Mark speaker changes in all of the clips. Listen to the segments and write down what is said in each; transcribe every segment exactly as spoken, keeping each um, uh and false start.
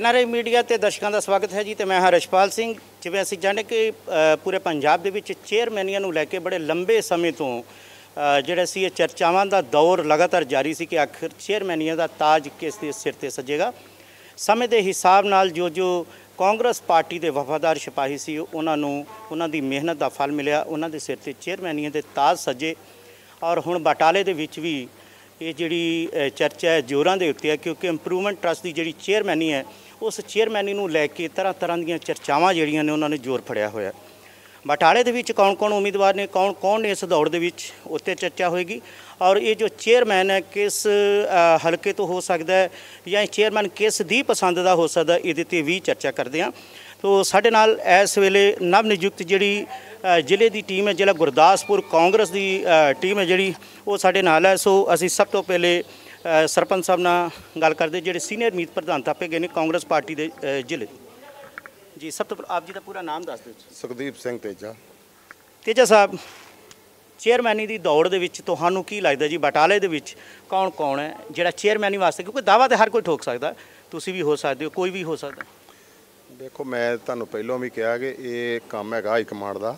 Speaker 1: N R आई media ते दर्शकों का स्वागत है जी। तो मैं हाँ रशपाल सिंह। जिवें असीं जाने कि पूरे पंजाब दे विच चेयरमैनियां नूं लैके बड़े लंबे समय तो जिहड़ा सी चर्चावां दा दौर लगातार जारी सी कि आखिर चेयरमैनियां दा ताज किस दे सिर ते सजेगा। समय के हिसाब नाल जो जो कांग्रेस पार्टी के वफादार सिपाही सी उन्हां नूं उन्हां दी मेहनत का फल मिलिया, उन्हां दे सिर ते चेयरमैनियां दे ताज सजे। और हुण बटाले दे विच भी ये जी चर्चा है जोरां दे उत्ते है, क्योंकि इंप्रूवमेंट ट्रस्ट की जी चेयरमैनी है उस चेयरमैनी नूं लैके तरह तरह दी चर्चावां जिहड़ियां ने उन्होंने जोर फड़िया होया। बटाले दे विच कौन कौन उम्मीदवार ने, कौन कौन ने इस दौड़ दे विच उत्ते चर्चा होएगी। और ये जो चेयरमैन है किस हल्के तो हो सकता है या चेयरमैन किस दी पसंद का हो सकता है, ये ते भी चर्चा करते हैं। तो साडे नाल इस वेले नव नियुक्त जिहड़ी जिले की टीम है, जिला गुरदासपुर कांग्रेस की टीम है जिहड़ी वो साडे नाल है। सो असीं सब तो पहले सरपंच साहब नाल गल करदे जिहड़े सीनियर मीत प्रधान थापे गए ने कांग्रेस पार्टी के जिले जी। सब तो आप जी का पूरा नाम दस दो।
Speaker 2: सुखदीप सिंह तेजा।
Speaker 1: तेजा साहब, चेयरमैनी की दौड़ दे विच तुहानूं की लगदा जी बटाले दे विच कौन कौन है जिहड़ा चेयरमैनी वास्ते, क्योंकि दावा तो हर कोई ठोक सकदा, तुसीं भी हो सकदे हो, कोई भी हो सकदा।
Speaker 2: देखो मैं तुहानूं पहलों भी कहा कि ये काम हैगा हाई कमांड का,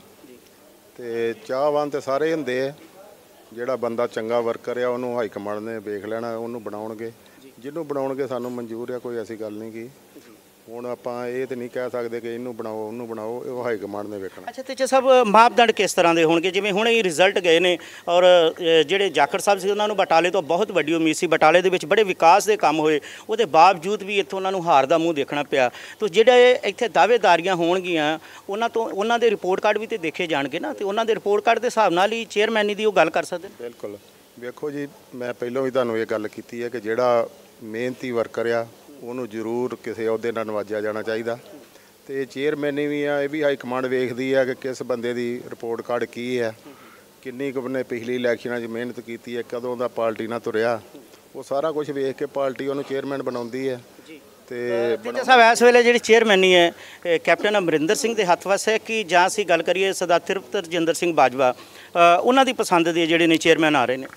Speaker 2: तो चाहवान तो सारे होंदे है। जिहड़ा बंदा चंगा वर्कर है उन्होंने हाई कमांड ने वेख लेना, उन्होंने बनाउणगे, जिन्हों बनाउणगे सानूं मंजूर है, कोई ऐसी गल नहीं की। हुण आपां ये तो नहीं कह सकते कि इनू बनाओ उन्होंने बनाओ, ये हाई कमांड ने वेखना।
Speaker 1: अच्छा तेजा साहब, मापदंड किस तरह के होणगे? जिवें हुणे ही रिजल्ट गए ने और जिहड़े जाखड़ साहब से उन्होंने बटाले तो बहुत वड्डी उम्मीद सी, बटाले दे विच बड़े विकास के काम होए, उहदे बावजूद भी इत्थों उन्होंने हार का मूँह देखना पिया। तो जिहड़े इत्थे दावेदारियां होणगियां उन्हां तो उन्हां दे रिपोर्ट कार्ड भी तो देखे जाणगे ना, तो उन्हां दे रिपोर्ट कार्ड के हिसाब नाल ही चेयरमैनी दी ओह गल कर सकदे।
Speaker 2: बिल्कुल वेखो जी, मैं पहलों भी तुहानूं ये गल कीती है कि जिहड़ा मेहनती वर्कर आ ਉਹਨੂੰ ਜ਼ਰੂਰ ਕਿਸੇ ਅਹੁਦੇ ਨਾਲ ਨਵਾਜਿਆ ਜਾਣਾ ਚਾਹੀਦਾ। ਤੇ ਚੇਅਰਮੈਨੀ ਵੀ ਆ, ਇਹ ਵੀ ਹਾਈ ਕਮਾਂਡ ਵੇਖਦੀ ਆ ਕਿ ਕਿਸ ਬੰਦੇ ਦੀ ਰਿਪੋਰਟ ਕਾਰਡ ਕੀ ਹੈ, ਕਿੰਨੀ ਕੁ ਨੇ ਪਿਛਲੀ ਇਲੈਕਸ਼ਨਾਂ 'ਚ ਮਿਹਨਤ ਕੀਤੀ ਹੈ, ਕਦੋਂ ਦਾ ਪਾਰਟੀ ਨਾਲ ਤੁਰਿਆ, ਉਹ ਸਾਰਾ ਕੁਝ ਵੇਖ ਕੇ ਪਾਰਟੀ ਉਹਨੂੰ ਚੇਅਰਮੈਨ ਬਣਾਉਂਦੀ ਹੈ। ਤੇ
Speaker 1: तेजा साहब, इस वेले जी चेयरमैनी है कैप्टन अमरिंदर सिंह के हੱਥ वस है कि ਜਾਂ ਅਸੀਂ ਗੱਲ ਕਰੀਏ सरदार ਤ੍ਰਿਪਤ ਰਜਿੰਦਰ ਸਿੰਘ ਬਾਜਵਾ, ਉਹਨਾਂ ਦੀ ਪਸੰਦ ਦੇ ਜਿਹੜੇ ਨੇ ਚੇਅਰਮੈਨ ਆ ਰਹੇ ਨੇ?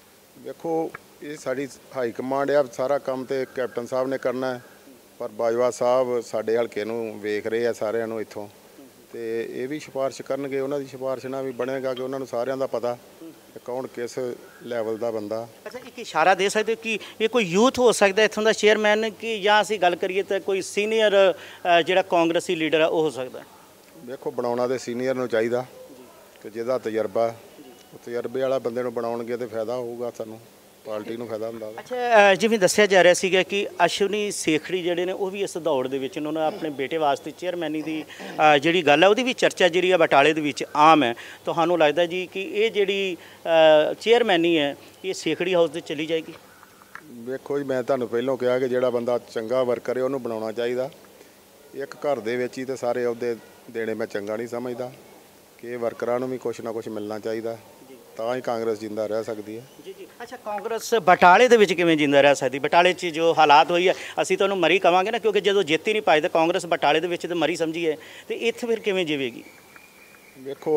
Speaker 2: ਵੇਖੋ ਇਹ ਸਾਡੀ ਹਾਈ ਕਮਾਂਡ ਆ, ਸਾਰਾ ਕੰਮ ਤੇ ਕੈਪਟਨ ਸਾਹਿਬ ਨੇ ਕਰਨਾ, ਪਰ ਬਾਜਵਾ ਸਾਹਿਬ ਸਾਡੇ ਹਲਕੇ ਨੂੰ ਵੇਖ ਰਹੇ ਆ ਸਾਰਿਆਂ ਨੂੰ ਇੱਥੋਂ, ਤੇ ਇਹ ਵੀ ਸਿਫਾਰਿਸ਼ ਕਰਨਗੇ। ਉਹਨਾਂ ਦੀ ਸਿਫਾਰਿਸ਼ ਨਾਲ ਵੀ ਬਣੇਗਾ ਕਿ ਉਹਨਾਂ ਨੂੰ ਸਾਰਿਆਂ ਦਾ ਪਤਾ ਕਿ ਕੌਣ ਕਿਸ ਲੈਵਲ ਦਾ ਬੰਦਾ।
Speaker 1: ਅੱਛਾ, ਇੱਕ ਇਸ਼ਾਰਾ ਦੇ ਸਕਦੇ ਕਿ ਇਹ ਕੋਈ ਯੂਥ ਹੋ ਸਕਦਾ ਇੱਥੋਂ ਦਾ ਚੇਅਰਮੈਨ, ਕਿ ਜਾਂ ਅਸੀਂ ਗੱਲ ਕਰੀਏ ਤਾਂ ਕੋਈ ਸੀਨੀਅਰ ਜਿਹੜਾ ਕਾਂਗਰਸੀ ਲੀਡਰ ਆ ਉਹ ਹੋ ਸਕਦਾ?
Speaker 2: ਵੇਖੋ ਬਣਾਉਣਾ ਤੇ ਸੀਨੀਅਰ ਨੂੰ ਚਾਹੀਦਾ ਕਿ ਜਿਹਦਾ ਤਜਰਬਾ, ਉਹ ਤਜਰਬੇ ਵਾਲਾ ਬੰਦੇ ਨੂੰ ਬਣਾਉਣਗੇ ਤੇ ਫਾਇਦਾ ਹੋਊਗਾ, ਸਾਨੂੰ ਪਾਰਟੀ ਨੂੰ ਫਾਇਦਾ ਹੁੰਦਾ।
Speaker 1: ਅੱਛਾ, ਜਿਵੇਂ ਦੱਸਿਆ ਜਾ ਰਿਹਾ ਸੀਗਾ ਕਿ ਅਸ਼ਵਨੀ ਸੇਖੜੀ ਜਿਹੜੇ ਨੇ ਉਹ ਵੀ ਇਸ ਦੌੜ ਦੇ ਵਿੱਚ ਉਹਨਾਂ ਨੇ ਆਪਣੇ ਬੇਟੇ ਵਾਸਤੇ ਚੇਅਰਮੈਨੀ ਦੀ ਜਿਹੜੀ ਗੱਲ ਹੈ ਉਹਦੀ ਵੀ ਚਰਚਾ ਜਿਹੜੀ ਆ ਬਟਾਲੇ ਦੇ ਵਿੱਚ ਆਮ ਹੈ। ਤੁਹਾਨੂੰ ਲੱਗਦਾ ਜੀ ਕਿ ਇਹ ਜਿਹੜੀ ਚੇਅਰਮੈਨੀ ਹੈ ਇਹ ਸੇਖੜੀ ਹਾਊਸ 'ਤੇ ਚਲੀ ਜਾਏਗੀ?
Speaker 2: ਵੇਖੋ ਜੀ, ਮੈਂ ਤੁਹਾਨੂੰ ਪਹਿਲਾਂ ਕਿਹਾ ਕਿ ਜਿਹੜਾ ਬੰਦਾ ਚੰਗਾ ਵਰਕਰ ਹੈ ਉਹਨੂੰ ਬਣਾਉਣਾ ਚਾਹੀਦਾ। ਇੱਕ ਘਰ ਦੇ ਵਿੱਚ ਹੀ ਤਾਂ ਸਾਰੇ ਅਹੁਦੇ ਦੇਣੇ ਮੈਂ ਚੰਗਾ ਨਹੀਂ ਸਮਝਦਾ, ਕਿ ਵਰਕਰਾਂ ਨੂੰ ਵੀ ਕੁਛ ਨਾ ਕੁਛ ਮਿਲਣਾ ਚਾਹੀਦਾ, ਤਾਂ ਹੀ ਕਾਂਗਰਸ ਜਿੰਦਾ ਰਹਿ ਸਕਦੀ ਹੈ। ਜੀ ਜੀ।
Speaker 1: ਅੱਛਾ, ਕਾਂਗਰਸ ਬਟਾਲੇ ਦੇ ਵਿੱਚ ਕਿਵੇਂ ਜਿੰਦਾ ਰਹਿ ਸਕਦੀ? ਬਟਾਲੇ 'ਚ ਜੋ ਹਾਲਾਤ ਹੋਈ ਹੈ ਅਸੀਂ ਤੁਹਾਨੂੰ ਮਰੀ ਕਵਾਂਗੇ ਨਾ, ਕਿਉਂਕਿ ਜਦੋਂ ਜਿੱਤ ਹੀ ਨਹੀਂ ਪਾਈ ਤਾਂ ਕਾਂਗਰਸ ਬਟਾਲੇ ਦੇ ਵਿੱਚ ਤਾਂ ਮਰੀ ਸਮਝੀ ਹੈ, ਤੇ ਇੱਥੇ ਫਿਰ ਕਿਵੇਂ ਜਿਵੇਗੀ?
Speaker 2: ਵੇਖੋ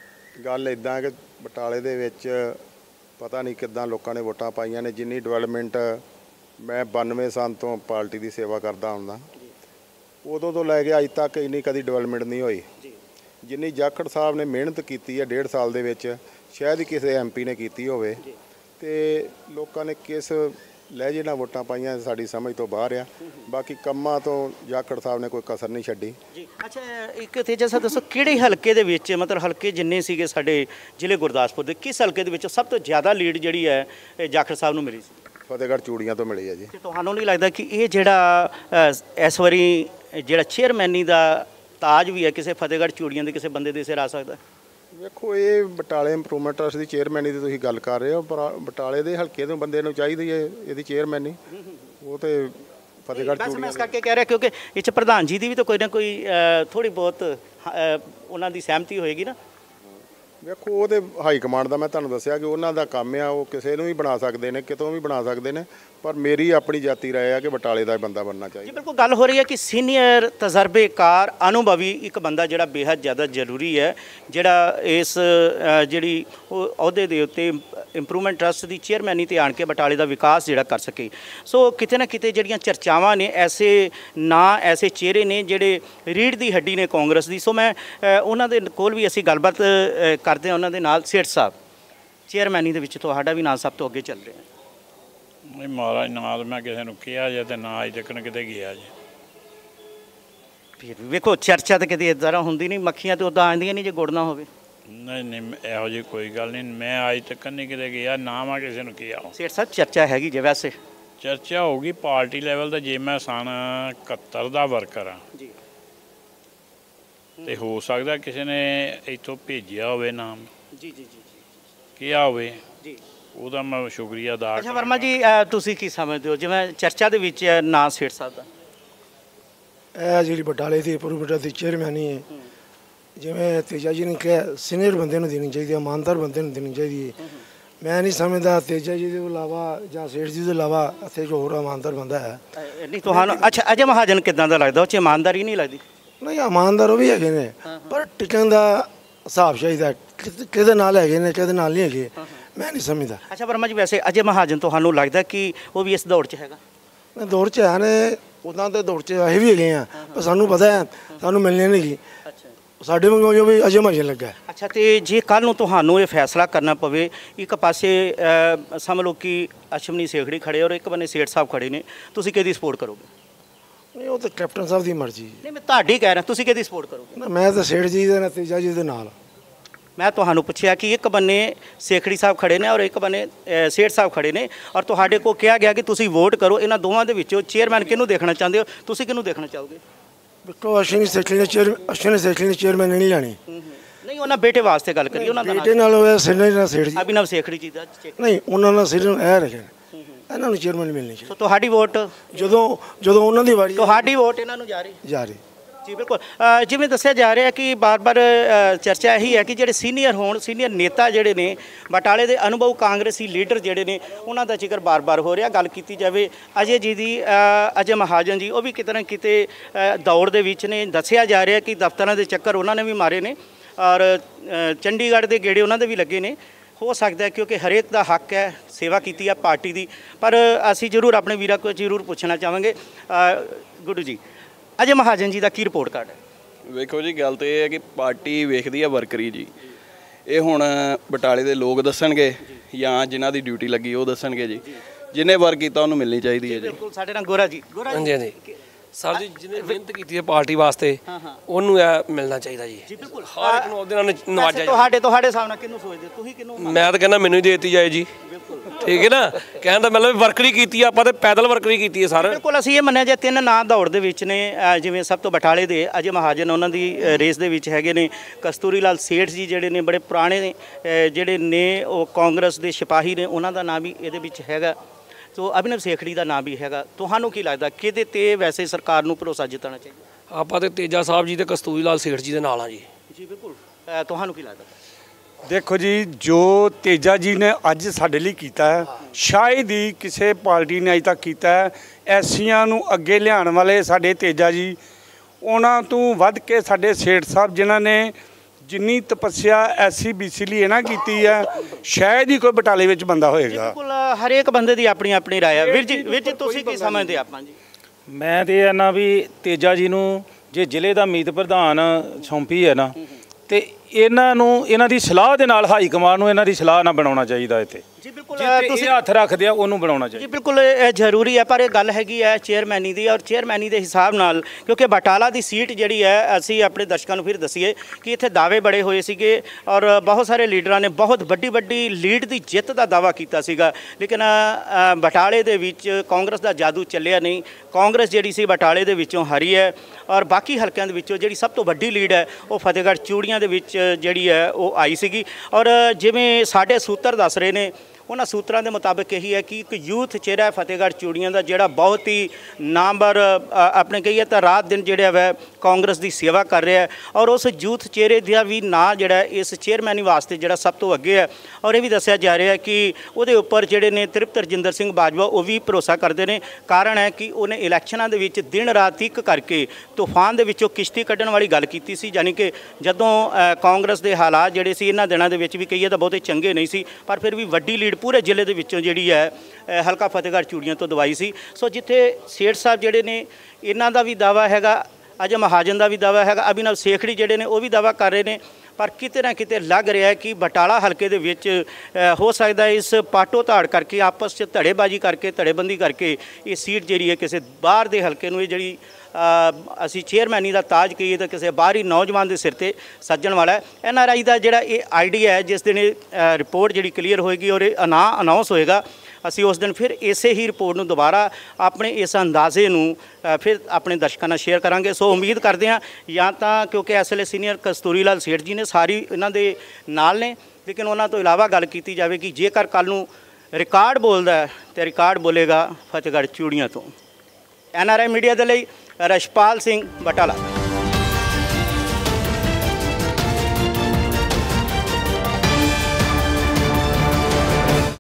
Speaker 2: ਗੱਲ ਇੱਦਾਂ ਕਿ ਬਟਾਲੇ ਦੇ ਵਿੱਚ ਪਤਾ ਨਹੀਂ ਕਿੱਦਾਂ ਲੋਕਾਂ ਨੇ ਵੋਟਾਂ ਪਾਈਆਂ ਨੇ। ਜਿੰਨੀ ਡਿਵੈਲਪਮੈਂਟ ਮੈਂ ਬਾਨਵੇਂ ਸਾਲ ਤੋਂ ਪਾਰਟੀ ਦੀ ਸੇਵਾ ਕਰਦਾ ਹੁੰਦਾ, ਉਦੋਂ ਤੋਂ ਲੈ ਕੇ ਅੱਜ ਤੱਕ ਇੰਨੀ ਕਦੀ ਡਿਵੈਲਪਮੈਂਟ ਨਹੀਂ ਹੋਈ ਜਿੰਨੀ ਜਾਖੜ ਸਾਹਿਬ ਨੇ ਮਿਹਨਤ ਕੀਤੀ ਹੈ ਡੇਢ ਸਾਲ ਦੇ ਵਿੱਚ, ਸ਼ਾਇਦ ਹੀ ਕਿਸੇ ਐਮ ਪੀ ਨੇ ਕੀਤੀ ਹੋਵੇ। ਤੇ ਲੋਕਾਂ ਨੇ ਕਿਸ ਲਹਿਜੇ ਨਾਲ ਵੋਟਾਂ ਪਾਈਆਂ ਸਾਡੀ ਸਮਝ ਤੋਂ ਬਾਹਰ ਆ। ਬਾਕੀ ਕੰਮਾਂ ਤੋਂ ਜਾਖੜ ਸਾਹਿਬ ਨੇ ਕੋਈ ਕਸਰ ਨਹੀਂ ਛੱਡੀ। ਜੀ
Speaker 1: ਅੱਛਾ, ਇੱਕ ਤੇਜਾ ਸਾਹਿਬ ਦੱਸੋ ਕਿਹੜੇ ਹਲਕੇ ਦੇ ਵਿੱਚ, ਮਤਲਬ ਹਲਕੇ ਜਿੰਨੇ ਸੀਗੇ ਸਾਡੇ ਜ਼ਿਲ੍ਹੇ ਗੁਰਦਾਸਪੁਰ ਦੇ, ਕਿਸ ਹਲਕੇ ਦੇ ਵਿੱਚ ਸਭ ਤੋਂ ਜ਼ਿਆਦਾ ਲੀਡ ਜਿਹੜੀ ਹੈ ਇਹ ਜਾਖੜ ਸਾਹਿਬ ਨੂੰ ਮਿਲੀ ਸੀ?
Speaker 2: ਫਤਿਹਗੜ੍ਹ ਚੂੜੀਆਂ ਤੋਂ ਮਿਲੀ ਹੈ ਜੀ।
Speaker 1: ਤੁਹਾਨੂੰ ਨਹੀਂ ਲੱਗਦਾ ਕਿ ਇਹ ਜਿਹੜਾ ਇਸ ਵਾਰੀ ਜਿਹੜਾ ਚੇਅਰਮੈਨੀ ਦਾ ਤਾਜ ਵੀ ਹੈ ਕਿਸੇ ਫਤਿਹਗੜ੍ਹ ਚੂੜੀਆਂ ਦੇ ਕਿਸੇ ਬੰਦੇ ਦੇ ਸਿਰ ਆ ਸਕਦਾ?
Speaker 2: ਵੇਖੋ ਇਹ ਬਟਾਲੇ ਇੰਪਰੂਵਮੈਂਟ ਟਰਸਟ ਦੀ ਚੇਅਰਮੈਨੀ ਦੀ ਤੁਸੀਂ ਗੱਲ ਕਰ ਰਹੇ ਹੋ, ਪਰ ਬਟਾਲੇ ਦੇ ਹਲਕੇ ਤੋਂ ਬੰਦੇ ਨੂੰ ਚਾਹੀਦੀ ਹੈ ਇਹਦੀ ਚੇਅਰਮੈਨੀ, ਉਹ ਤੇ ਫਤਿਹਗੜ੍ਹ ਚੂੜੀਆਂ।
Speaker 1: ਮੈਂ ਇਸ ਕਰਕੇ ਕਹਿ ਰਿਹਾ ਕਿਉਂਕਿ ਇਹ 'ਚ ਪ੍ਰਧਾਨ ਜੀ ਦੀ ਵੀ ਤਾਂ ਕੋਈ ਨਾ ਕੋਈ ਥੋੜ੍ਹੀ ਬਹੁਤ ਉਹਨਾਂ ਦੀ ਸਹਿਮਤੀ ਹੋਏਗੀ ਨਾ।
Speaker 2: ਵੇਖੋ ਉਹ ਤਾਂ ਹਾਈ ਕਮਾਂਡ ਦਾ ਮੈਂ ਤੁਹਾਨੂੰ ਦੱਸਿਆ ਕਿ ਉਹਨਾਂ ਦਾ ਕੰਮ ਆ, ਉਹ ਕਿਸੇ ਨੂੰ ਵੀ ਬਣਾ ਸਕਦੇ ਨੇ, ਕਿਤੋਂ ਵੀ ਬਣਾ ਸਕਦੇ ਨੇ, ਪਰ ਮੇਰੀ ਆਪਣੀ ਜਾਤੀ ਰਾਏ ਆ ਕਿ ਬਟਾਲੇ ਦਾ ਬੰਦਾ ਬਣਨਾ ਚਾਹੀਦਾ।
Speaker 1: ਜੀ ਬਿਲਕੁਲ, ਗੱਲ ਹੋ ਰਹੀ ਹੈ ਕਿ ਸੀਨੀਅਰ ਤਜਰਬੇਕਾਰ ਅਨੁਭਵੀ ਇੱਕ ਬੰਦਾ ਜਿਹੜਾ ਬੇहद ਜ਼ਿਆਦਾ ਜ਼ਰੂਰੀ ਹੈ, ਜਿਹੜਾ ਇਸ ਜਿਹੜੀ ਉਹ ਅਹੁਦੇ ਦੇ ਉੱਤੇ ਇੰਪਰੂਵਮੈਂਟ ਟਰਸਟ ਦੀ ਚੇਅਰਮੈਨੀ ਤੇ ਆਣ ਕੇ ਬਟਾਲੇ ਦਾ ਵਿਕਾਸ ਜਿਹੜਾ ਕਰ ਸਕੇ। ਸੋ ਕਿਤੇ ਨਾ ਕਿਤੇ ਜਿਹੜੀਆਂ ਚਰਚਾਵਾਂ ਨੇ, ਐਸੇ ਨਾਂ ਐਸੇ ਚਿਹਰੇ ਨੇ ਜਿਹੜੇ ਰੀੜ੍ਹ ਦੀ ਹੱਡੀ ਨੇ ਕਾਂਗਰਸ ਦੀ। ਸੋ ਮੈਂ ਉਹਨਾਂ ਦੇ ਕੋਲ ਵੀ ਅਸੀਂ ਗੱਲਬਾਤ ਕਰਦੇ ਹਾਂ ਉਹਨਾਂ ਦੇ ਨਾਲ। ਸੇਠ ਸਾਹਿਬ, ਚੇਅਰਮੈਨੀ ਦੇ ਵਿੱਚ ਤੁਹਾਡਾ ਵੀ ਨਾਂ ਸਭ ਤੋਂ ਅੱਗੇ ਚੱਲ ਰਿਹਾ।
Speaker 3: ਨਹੀਂ ਮਹਾਰਾਜ, ਨਾਲ ਮੈਂ ਕਿਸੇ ਨੂੰ ਕਿਹਾ ਜੇ ਤੇ ਨਾ ਅਜੇ ਤੱਕ ਕਿਤੇ ਗਿਆ ਜੇ।
Speaker 1: ਫਿਰ ਵੇਖੋ ਚਰਚਾ ਤਾਂ ਕਿਤੇ ਇੱਦਾਂ ਹੁੰਦੀ ਨਹੀਂ, ਮੱਖੀਆਂ ਤੇ ਉੱਦਾਂ ਆਉਂਦੀਆਂ ਨਹੀਂ ਜੇ ਗੁੜ ਨਾ ਹੋਵੇ।
Speaker 3: ਨਹੀਂ ਨਹੀਂ ਇਹੋ ਜਿਹੀ ਕੋਈ ਗੱਲ ਨਹੀਂ, ਮੈਂ ਅਜੇ ਤੱਕ ਨਹੀਂ ਕਿਤੇ ਗਿਆ, ਨਾ ਮੈਂ ਕਿਸੇ ਨੂੰ ਕਿਹਾ।
Speaker 1: ਸੇਠ ਸਾਹਿਬ ਚਰਚਾ ਹੈਗੀ ਜੇ ਵੈਸੇ?
Speaker 3: ਚਰਚਾ ਹੋਊਗੀ ਪਾਰਟੀ ਲੈਵਲ ਤੇ। ਜੇ ਮੈਂ ਸਨ ਇਕਹੱਤਰ ਦਾ ਵਰਕਰ ਹਾਂ
Speaker 1: ਜੀ,
Speaker 3: ਤੇ ਹੋ ਸਕਦਾ ਕਿਸੇ ਨੇ ਇੱਥੋਂ ਭੇਜਿਆ ਹੋਵੇ ਨਾਮ,
Speaker 1: ਜੀ ਜੀ ਜੀ
Speaker 3: ਕਿਹਾ ਹੋਵੇ,
Speaker 1: ਜੀ,
Speaker 3: ਉਹਦਾ ਮੈਂ ਸ਼ੁਕਰੀਆ ਅਦਾ।
Speaker 1: ਅੱਛਾ ਵਰਮਾ ਜੀ, ਤੁਸੀਂ ਕੀ ਸਮਝਦੇ ਹੋ ਜਿਵੇਂ ਚਰਚਾ ਦੇ ਵਿੱਚ ਨਾਂ ਸੇਠ ਸਾਹਿਬ ਦਾ?
Speaker 4: ਇਹ ਜਿਹੜੀ ਬਟਾਲੇ ਦੀ ਇੰਪਰੂਵਮੈਂਟ ਦੀ ਚੇਅਰਮੈਨੀ ਹੈ, ਜਿਵੇਂ ਤੇਜਾ ਜੀ ਨੇ ਕਿਹਾ, ਸੀਨੀਅਰ ਬੰਦੇ ਨੂੰ ਦੇਣੀ ਚਾਹੀਦੀ ਹੈ, ਇਮਾਨਦਾਰ ਬੰਦੇ ਨੂੰ ਦੇਣੀ ਚਾਹੀਦੀ ਹੈ। ਮੈਂ ਨਹੀਂ ਸਮਝਦਾ ਤੇਜਾ ਜੀ ਤੋਂ ਇਲਾਵਾ ਜਾਂ ਸੇਠ ਜੀ ਤੋਂ ਇਲਾਵਾ ਇੱਥੇ ਜੋ ਹੋਰ ਇਮਾਨਦਾਰ ਬੰਦਾ ਹੈ।
Speaker 1: ਨਹੀਂ ਤੁਹਾਨੂੰ ਅੱਛਾ ਅਜੇ ਮਹਾਜਨ ਕਿੱਦਾਂ ਦਾ ਲੱਗਦਾ? ਉਹ 'ਚ ਇਮਾਨਦਾਰੀ ਨਹੀਂ ਲੱਗਦੀ?
Speaker 4: ਨਹੀਂ, ਇਮਾਨਦਾਰ ਉਹ ਵੀ ਹੈਗੇ ਨੇ, ਪਰ ਟਿਕਣ ਦਾ ਹਿਸਾਬ ਚਾਹੀਦਾ। ਕਿਹਦੇ ਨਾਲ ਹੈਗੇ ਨੇ, ਕਿਹਦੇ ਨਾਲ ਨਹੀਂ ਹੈਗੇ, ਮੈਂ ਨਹੀਂ ਸਮਝਦਾ।
Speaker 1: ਅੱਛਾ ਵਰਮਾ ਜੀ, ਵੈਸੇ ਅਜੇ ਮਹਾਜਨ ਤੁਹਾਨੂੰ ਲੱਗਦਾ ਕਿ ਉਹ ਵੀ ਇਸ ਦੌੜ 'ਚ ਹੈਗਾ?
Speaker 4: ਮੈਂ ਦੌੜ 'ਚ ਹੈ ਨੇ, ਉੱਦਾਂ ਦੇ ਦੌੜ 'ਚ ਅਸੀਂ ਵੀ ਹੈਗੇ ਹਾਂ, ਪਰ ਸਾਨੂੰ ਪਤਾ ਹੈ ਸਾਨੂੰ ਮਿਲਣੇ ਨਹੀਂ।
Speaker 1: ਅੱਛਾ,
Speaker 4: ਸਾਡੇ ਵਾਂਗੂ ਜੋ ਵੀ ਅਜੇ ਮਹਾਜਨ ਲੱਗਾ।
Speaker 1: ਅੱਛਾ, ਤੇ ਜੇ ਕੱਲ੍ਹ ਨੂੰ ਤੁਹਾਨੂੰ ਇਹ ਫੈਸਲਾ ਕਰਨਾ ਪਵੇ, ਇੱਕ ਪਾਸੇ ਸਮਝ ਲਓ ਕਿ ਅਸ਼ਵਨੀ ਸੇਖੜੀ ਖੜੇ ਔਰ ਇੱਕ ਬੰਨੇ ਸੇਠ ਸਾਹਿਬ ਖੜੇ ਨੇ, ਤੁਸੀਂ ਕਿਹਦੀ ਸਪੋਰਟ ਕਰੋਗੇ?
Speaker 4: ਨਹੀਂ, ਉਹ ਤਾਂ ਕੈਪਟਨ ਸਾਹਿਬ ਦੀ ਮਰਜ਼ੀ।
Speaker 1: ਨਹੀਂ, ਮੈਂ ਤੁਹਾਡੀ ਕਹਿ ਰਿਹਾ, ਤੁਸੀਂ ਕਿਹਦੀ ਸਪੋਰਟ ਕਰੋਗੇ?
Speaker 4: ਮੈਂ ਤਾਂ ਸੇਠ ਜੀ ਦੇ ਨਾਲ ਤੇਜਾ ਜੀ ਦੇ ਨਾਲ।
Speaker 1: ਮੈਂ ਤੁਹਾਨੂੰ ਪੁੱਛਿਆ ਕਿ ਇੱਕ ਬੰਨੇ ਸੇਖੜੀ ਸਾਹਿਬ ਖੜੇ ਨੇ ਔਰ ਇੱਕ ਬੰਨੇ ਸੇਠ ਸਾਹਿਬ ਖੜੇ ਨੇ, ਔਰ ਤੁਹਾਡੇ ਕੋਲ ਕਿਹਾ ਗਿਆ ਕਿ ਤੁਸੀਂ ਵੋਟ ਕਰੋ। ਇਹਨਾਂ ਦੋਵਾਂ ਦੇ ਵਿੱਚੋਂ ਚੇਅਰਮੈਨ ਕਿਹਨੂੰ ਦੇਖਣਾ ਚਾਹੁੰਦੇ ਹੋ? ਤੁਸੀਂ ਕਿਹਨੂੰ ਦੇਖਣਾ ਚਾਹੋਗੇ?
Speaker 4: ਬਿਕੋ ਅਸ਼ਵਨੀ ਸੇਖੜੀ ਨੇ ਚੇਅਰ ਅਸ਼ਵਨੀ ਸੇਖੜੀ ਨੇ ਚੇਅਰਮੈਨ ਨਹੀਂ ਲੈਣੀ।
Speaker 1: ਨਹੀਂ, ਉਹਨਾਂ ਬੇਟੇ ਵਾਸਤੇ ਗੱਲ ਕਰੀਏ, ਉਹਨਾਂ ਦਾ
Speaker 4: ਬੇਟੇ ਨਾਲ ਹੋਇਆ ਸਿਰ ਨਾਲ ਸੇਠ ਜੀ।
Speaker 1: ਅਭਿਨਵ ਸੇਖੜੀ ਜੀ ਦਾ
Speaker 4: ਨਹੀਂ, ਉਹਨਾਂ ਨਾਲ ਸਿਰ ਇਹ ਰੱਖਿਆ, ਇਹਨਾਂ ਨੂੰ ਚੇਅਰਮੈਨ ਮਿਲਣੀ ਚਾਹੀਦੀ।
Speaker 1: ਸੋ ਤੁਹਾਡੀ ਵੋਟ
Speaker 4: ਜਦੋਂ ਜਦੋਂ ਉਹਨਾਂ ਦੀ ਵਾਰੀ
Speaker 1: ਤੁਹਾਡੀ ਵੋਟ ਇਹਨਾਂ ਨੂੰ ਜਾ ਰਹੀ
Speaker 4: ਜਾ ਰਹੀ
Speaker 1: ਜੀ? ਬਿਲਕੁਲ। ਜਿਵੇਂ ਦੱਸਿਆ ਜਾ ਰਿਹਾ ਕਿ ਬਾਰ-ਬਾਰ ਚਰਚਾ ਇਹੀ ਹੈ ਕਿ ਜਿਹੜੇ ਸੀਨੀਅਰ ਹੋਣ, ਸੀਨੀਅਰ ਨੇਤਾ ਜਿਹੜੇ ਨੇ, ਬਟਾਲੇ ਦੇ ਅਨੁਭਵ ਕਾਂਗਰਸੀ ਲੀਡਰ ਜਿਹੜੇ ਨੇ, ਉਹਨਾਂ ਦਾ ਜ਼ਿਕਰ ਬਾਰ-ਬਾਰ ਹੋ ਰਿਹਾ। ਗੱਲ ਕੀਤੀ ਜਾਵੇ ਅਜੇ ਜੀ ਦੀ, ਅਜੇ ਮਹਾਜਨ ਜੀ, ਉਹ ਵੀ ਕਿਤੇ ਨਾ ਕਿਤੇ ਦੌੜ ਦੇ ਵਿੱਚ ਨੇ। ਦੱਸਿਆ ਜਾ ਰਿਹਾ ਕਿ ਦਫ਼ਤਰਾਂ ਦੇ ਚੱਕਰ ਉਹਨਾਂ ਨੇ ਵੀ ਮਾਰੇ ਨੇ ਔਰ ਚੰਡੀਗੜ੍ਹ ਦੇ ਗੇੜੇ ਉਹਨਾਂ ਦੇ ਵੀ ਲੱਗੇ ਨੇ। ਹੋ ਸਕਦਾ ਹੈ ਕਿਉਂਕਿ ਹਰੇਕ ਦਾ ਹੱਕ ਹੈ, ਸੇਵਾ ਕੀਤੀ ਹੈ ਪਾਰਟੀ ਦੀ। ਪਰ ਅਸੀਂ ਜ਼ਰੂਰ ਆਪਣੇ ਵੀਰਾਂ ਕੋਲ ਜ਼ਰੂਰ ਪੁੱਛਣਾ ਚਾਹਾਂਗੇ, ਗੁੱਡੂ ਜੀ, ਅਜੇ ਮਹਾਜਨ ਜੀ ਦਾ ਕੀ ਰਿਪੋਰਟ ਕਾਰਡ ਹੈ?
Speaker 5: ਵੇਖੋ ਜੀ, ਗੱਲ ਤਾਂ ਇਹ ਹੈ ਕਿ ਪਾਰਟੀ ਵੇਖਦੀ ਆ ਵਰਕਰੀ ਜੀ। ਇਹ ਹੁਣ ਬਟਾਲੇ ਦੇ ਲੋਕ ਦੱਸਣਗੇ ਜਾਂ ਜਿਨ੍ਹਾਂ ਦੀ ਡਿਊਟੀ ਲੱਗੀ ਉਹ ਦੱਸਣਗੇ ਜੀ। ਜਿਹਨੇ ਵਰਕ ਕੀਤਾ ਉਹਨੂੰ ਮਿਲਣੀ ਚਾਹੀਦੀ ਹੈ ਜੀ।
Speaker 1: ਬਿਲਕੁਲ। ਸਾਡੇ ਨਾਲ ਗੋਰਾ ਜੀ। ਗੋਰਾ
Speaker 6: ਹਾਂਜੀ ਹਾਂਜੀ ਸਰ ਜੀ, ਜਿਹਨੇ ਮਿਹਨਤ ਕੀਤੀ ਹੈ ਪਾਰਟੀ ਵਾਸਤੇ ਉਹਨੂੰ ਇਹ ਮਿਲਣਾ ਚਾਹੀਦਾ ਜੀ।
Speaker 1: ਜੀ ਬਿਲਕੁਲ।
Speaker 6: ਹਰ ਇੱਕ ਨੂੰ ਉਹਦੇ ਨਾਲ ਨਵਾਜਿਆ
Speaker 1: ਤੁਹਾਡੇ ਤੁਹਾਡੇ ਹਿਸਾਬ ਨਾਲ ਕਿਹਨੂੰ ਸੋਚਦੇ ਤੁਸੀਂ? ਕਿਹਨੂੰ?
Speaker 6: ਮੈਂ ਤਾਂ ਕਹਿੰਦਾ ਮੈਨੂੰ ਹੀ ਦੇ ਦਿੱਤੀ ਜਾਏ ਜੀ। ਠੀਕ ਹੈ ਨਾ, ਕਹਿਣ ਦਾ ਮਤਲਬ ਵਰਕਰੀ ਕੀਤੀ ਆਪਾਂ ਤੇ ਪੈਦਲ ਵਰਕਰੀ ਕੀਤੀ ਹੈ ਸਰ।
Speaker 1: ਬਿਲਕੁਲ। ਅਸੀਂ ਇਹ ਮੰਨਿਆ ਜੇ ਤਿੰਨ ਨਾਂ ਦੌੜ ਦੇ ਵਿੱਚ ਨੇ, ਜਿਵੇਂ ਸਭ ਤੋਂ ਬਟਾਲੇ ਦੇ ਅਜੇ ਮਹਾਜਨ ਉਹਨਾਂ ਦੀ ਰੇਸ ਦੇ ਵਿੱਚ ਹੈਗੇ ਨੇ। ਕਸਤੂਰੀ ਲਾਲ ਸੇਠ ਜੀ ਜਿਹੜੇ ਨੇ ਬੜੇ ਪੁਰਾਣੇ ਨੇ, ਜਿਹੜੇ ਨੇ ਉਹ ਕਾਂਗਰਸ ਦੇ ਸਿਪਾਹੀ ਨੇ, ਉਹਨਾਂ ਦਾ ਨਾਂ ਵੀ ਇਹਦੇ ਵਿੱਚ ਹੈਗਾ। ਸੋ ਅਭਿਨਵ ਸੇਖੜੀ ਦਾ ਨਾਂ ਵੀ ਹੈਗਾ। ਤੁਹਾਨੂੰ ਕੀ ਲੱਗਦਾ ਕਿਹਦੇ ਤੇ ਵੈਸੇ ਸਰਕਾਰ ਨੂੰ ਭਰੋਸਾ ਜਿੱਤਣਾ ਚਾਹੀਦਾ?
Speaker 6: ਆਪਾਂ ਤੇ ਤੇਜਾ ਸਾਹਿਬ ਜੀ ਤੇ ਕਸਤੂਰੀ ਲਾਲ ਸੇਠ ਜੀ ਦੇ ਨਾਲ ਆ ਜੀ।
Speaker 1: ਜੀ ਬਿਲਕੁਲ। ਤੁਹਾਨੂੰ ਕੀ ਲੱਗਦਾ?
Speaker 7: ਦੇਖੋ ਜੀ, ਜੋ ਤੇਜਾ ਜੀ ਨੇ ਅੱਜ ਸਾਡੇ ਲਈ ਕੀਤਾ ਹੈ, ਸ਼ਾਇਦ ਹੀ ਕਿਸੇ ਪਾਰਟੀ ਨੇ ਅਜੇ ਤੱਕ ਕੀਤਾ ਹੈ। ਐਸੀਆਂ ਨੂੰ ਅੱਗੇ ਲਿਆਉਣ ਵਾਲੇ ਸਾਡੇ ਤੇਜਾ ਜੀ, ਉਹਨਾਂ ਤੋਂ ਵੱਧ ਕੇ ਸਾਡੇ ਸੇਠ ਸਾਹਿਬ, ਜਿਨ੍ਹਾਂ ਨੇ ਜਿੰਨੀ ਤਪੱਸਿਆ ਐਸਸੀ ਬੀਸੀ ਲਈ ਇਹਨਾਂ ਕੀਤੀ ਹੈ, ਸ਼ਾਇਦ ਹੀ ਕੋਈ ਬਟਾਲੇ ਵਿੱਚ ਬੰਦਾ ਹੋਏਗਾ।
Speaker 1: ਬਿਲਕੁਲ। ਹਰੇਕ ਬੰਦੇ ਦੀ ਆਪਣੀ ਆਪਣੀ ਰਾਏ ਹੈ। ਵੀਰ ਜੀ, ਵੀਰ ਜੀ ਤੁਸੀਂ ਕੀ ਸਮਝਦੇ ਆਪਾਂ ਜੀ?
Speaker 8: ਮੈਂ ਤੇ ਇਹ ਨਾ ਵੀ ਤੇਜਾ ਜੀ ਨੂੰ ਜੇ ਜ਼ਿਲ੍ਹੇ ਦਾ ਮੀਤ ਪ੍ਰਧਾਨ ਸੌਂਪੀ ਹੈ ਨਾ, ਤੇ ਇਹਨਾਂ ਨੂੰ ਇਹਨਾਂ ਦੀ ਸਲਾਹ ਦੇ ਨਾਲ ਹਾਈ ਕਮਾਂਡ ਨੂੰ ਇਹਨਾਂ ਦੀ ਸਲਾਹ ਨਾਲ ਬਣਾਉਣਾ ਚਾਹੀਦਾ ਇੱਥੇ।
Speaker 1: ਜੀ ਬਿਲਕੁਲ।
Speaker 8: ਤੁਸੀਂ ਹੱਥ ਰੱਖਦੇ ਆ ਉਹਨੂੰ ਬਣਾਉਣਾ ਚਾਹੀਦਾ।
Speaker 1: ਜੀ ਬਿਲਕੁਲ, ਇਹ ਜ਼ਰੂਰੀ ਹੈ। ਪਰ ਇਹ ਗੱਲ ਹੈਗੀ ਹੈ ਚੇਅਰਮੈਨੀ ਦੀ, ਔਰ ਚੇਅਰਮੈਨੀ ਦੇ ਹਿਸਾਬ ਨਾਲ, ਕਿਉਂਕਿ ਬਟਾਲਾ ਦੀ ਸੀਟ ਜਿਹੜੀ ਹੈ, ਅਸੀਂ ਆਪਣੇ ਦਰਸ਼ਕਾਂ ਨੂੰ ਫਿਰ ਦੱਸੀਏ ਕਿ ਇੱਥੇ ਦਾਅਵੇ ਬੜੇ ਹੋਏ ਸੀਗੇ ਔਰ ਬਹੁਤ ਸਾਰੇ ਲੀਡਰਾਂ ਨੇ ਬਹੁਤ ਵੱਡੀ ਵੱਡੀ ਲੀਡ ਦੀ ਜਿੱਤ ਦਾ ਦਾਅਵਾ ਕੀਤਾ ਸੀਗਾ। ਲੇਕਿਨ ਬਟਾਲੇ ਦੇ ਵਿੱਚ ਕਾਂਗਰਸ ਦਾ ਜਾਦੂ ਚੱਲਿਆ ਨਹੀਂ। ਕਾਂਗਰਸ ਜਿਹੜੀ ਸੀ ਬਟਾਲੇ ਦੇ ਵਿੱਚੋਂ ਹਾਰੀ ਹੈ ਔਰ ਬਾਕੀ ਹਲਕਿਆਂ ਦੇ ਵਿੱਚੋਂ ਜਿਹੜੀ ਸਭ ਤੋਂ ਵੱਡੀ ਲੀਡ ਹੈ ਉਹ ਫਤਿਹਗੜ੍ਹ ਚੂੜੀਆਂ ਦੇ ਵਿੱਚ ਜਿਹੜੀ ਹੈ ਉਹ ਆਈ ਸੀਗੀ। ਔਰ ਜਿਵੇਂ ਸਾਡੇ ਸੂਤਰ ਦੱਸ ਰਹੇ ਨੇ, ਉਹਨਾਂ ਸੂਤਰਾਂ ਦੇ ਮੁਤਾਬਕ ਇਹੀ ਹੈ ਕਿ ਇੱਕ ਯੂਥ ਚਿਹਰਾ ਹੈ ਫਤਿਹਗੜ੍ਹ ਚੂੜੀਆਂ ਦਾ, ਜਿਹੜਾ ਬਹੁਤ ਹੀ ਨਾਮਵਰ ਆਪਣੇ ਕਹੀਏ ਤਾਂ ਰਾਤ ਦਿਨ ਜਿਹੜਾ ਵੈ ਕਾਂਗਰਸ ਦੀ ਸੇਵਾ ਕਰ ਰਿਹਾ ਹੈ। ਔਰ ਉਸ ਯੂਥ ਚਿਹਰੇ ਦਾ ਵੀ ਨਾਂ ਜਿਹੜਾ ਇਸ ਚੇਅਰਮੈਨੀ ਵਾਸਤੇ ਜਿਹੜਾ ਸਭ ਤੋਂ ਅੱਗੇ ਹੈ। ਔਰ ਇਹ ਵੀ ਦੱਸਿਆ ਜਾ ਰਿਹਾ ਕਿ ਉਹਦੇ ਉੱਪਰ ਜਿਹੜੇ ਨੇ ਤ੍ਰਿਪਤ ਰਜਿੰਦਰ ਸਿੰਘ ਬਾਜਵਾ ਉਹ ਵੀ ਭਰੋਸਾ ਕਰਦੇ ਨੇ। ਕਾਰਨ ਹੈ ਕਿ ਉਹਨੇ ਇਲੈਕਸ਼ਨਾਂ ਦੇ ਵਿੱਚ ਦਿਨ ਰਾਤ ਇੱਕ ਕਰਕੇ ਤੂਫਾਨ ਦੇ ਵਿੱਚੋਂ ਕਿਸ਼ਤੀ ਕੱਢਣ ਵਾਲੀ ਗੱਲ ਕੀਤੀ ਸੀ। ਯਾਨੀ ਕਿ ਜਦੋਂ ਕਾਂਗਰਸ ਦੇ ਹਾਲਾਤ ਜਿਹੜੇ ਸੀ ਇਹਨਾਂ ਦਿਨਾਂ ਦੇ ਵਿੱਚ ਵੀ ਕਹੀਏ ਤਾਂ ਬਹੁਤੇ ਚੰਗੇ ਨਹੀਂ ਸੀ, ਪਰ ਫਿਰ ਵੀ ਵੱਡੀ ਲੀਡ ਪੂਰੇ ਜ਼ਿਲ੍ਹੇ ਦੇ ਵਿੱਚੋਂ ਜਿਹੜੀ ਹੈ ਹਲਕਾ ਫਤਿਹਗੜ੍ਹ ਚੂੜੀਆਂ ਤੋਂ ਦਵਾਈ ਸੀ। ਸੋ ਜਿੱਥੇ ਸੇਠ ਸਾਹਿਬ ਜਿਹੜੇ ਨੇ ਇਹਨਾਂ ਦਾ ਵੀ ਦਾਵਾ ਹੈਗਾ, ਅਜੇ ਮਹਾਜਨ ਦਾ ਵੀ ਦਾਵਾ ਹੈਗਾ, ਅਭਿਨਵ ਸੇਖੜੀ ਜਿਹੜੇ ਨੇ ਉਹ ਵੀ ਦਾਵਾ ਕਰ ਰਹੇ ਨੇ, ਪਰ ਕਿਤੇ ਨਾ ਕਿਤੇ ਲੱਗ ਰਿਹਾ ਹੈ ਕਿ ਬਟਾਲਾ ਹਲਕੇ ਦੇ ਵਿੱਚ ਹੋ ਸਕਦਾ ਇਸ ਪਾਟੋ ਧਾੜ ਕਰਕੇ ਆਪਸ 'ਚ ਧੜੇਬਾਜ਼ੀ ਕਰਕੇ ਧੜੇਬੰਦੀ ਕਰਕੇ ਇਹ ਸੀਟ ਜਿਹੜੀ ਹੈ ਕਿਸੇ ਬਾਹਰ ਦੇ ਹਲਕੇ ਨੂੰ ਇਹ ਜਿਹੜੀ ਅਸੀਂ ਚੇਅਰਮੈਨੀ ਦਾ ਤਾਜ ਕਹੀਏ ਤਾਂ ਕਿਸੇ ਬਾਹਰੀ ਨੌਜਵਾਨ ਦੇ ਸਿਰ ਤੇ ਸੱਜਣ ਵਾਲਾ ਹੈ। ਐਨ ਆਰ ਆਈ ਦਾ ਜਿਹੜਾ ਇਹ ਆਈਡੀਆ ਹੈ, ਜਿਸ ਦਿਨ ਇਹ ਰਿਪੋਰਟ ਜਿਹੜੀ ਕਲੀਅਰ ਹੋਏਗੀ ਔਰ ਇਹ ਅਨਾ ਅਨਾਉਂਸ ਹੋਏਗਾ, ਅਸੀਂ ਉਸ ਦਿਨ ਫਿਰ ਇਸੇ ਹੀ ਰਿਪੋਰਟ ਨੂੰ ਦੁਬਾਰਾ ਆਪਣੇ ਇਸ ਅੰਦਾਜ਼ੇ ਨੂੰ ਫਿਰ ਆਪਣੇ ਦਰਸ਼ਕਾਂ ਨਾਲ ਸ਼ੇਅਰ ਕਰਾਂਗੇ। ਸੋ ਉਮੀਦ ਕਰਦੇ ਹਾਂ ਜਾਂ ਤਾਂ ਕਿਉਂਕਿ ਇਸ ਵੇਲੇ ਸੀਨੀਅਰ ਕਸਤੂਰੀ ਲਾਲ ਸੇਠ ਜੀ ਨੇ ਸਾਰੀ ਇਹਨਾਂ ਦੇ ਨਾਲ ਨੇ, ਲੇਕਿਨ ਉਹਨਾਂ ਤੋਂ ਇਲਾਵਾ ਗੱਲ ਕੀਤੀ ਜਾਵੇ ਕਿ ਜੇਕਰ ਕੱਲ੍ਹ ਨੂੰ ਰਿਕਾਰਡ ਬੋਲਦਾ ਹੈ ਤਾਂ ਰਿਕਾਰਡ ਬੋਲੇਗਾ ਫਤਿਹਗੜ੍ਹ ਚੂੜੀਆਂ ਤੋਂ। ਐਨ ਆਰ ਆਈ ਮੀਡੀਆ ਦੇ ਲਈ ਰਸ਼ਪਾਲ ਸਿੰਘ ਬਟਾਲਾ।